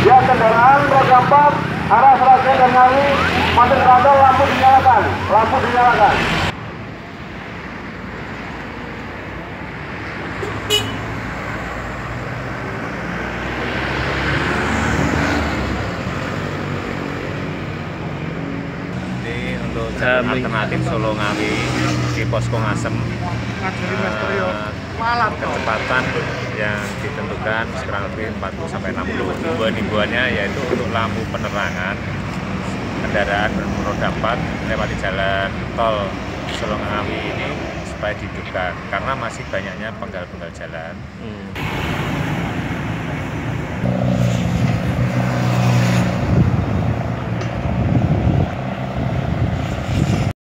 Ya, kendaraan roda 4 arah Sragen dan Ngawi masuk rantau, lampu dinyalakan. Lampu dinyalakan. Ini untuk jalur alternatif Solo Ngawi di Posko Ngasem, kecepatan yang ditentukan kurang lebih 40–60. Himbauan-himbauannya yaitu untuk lampu penerangan kendaraan beroda 4 lewati jalan tol Solo Ngawi ini supaya dihidupkan karena masih banyaknya penggal-penggal jalan.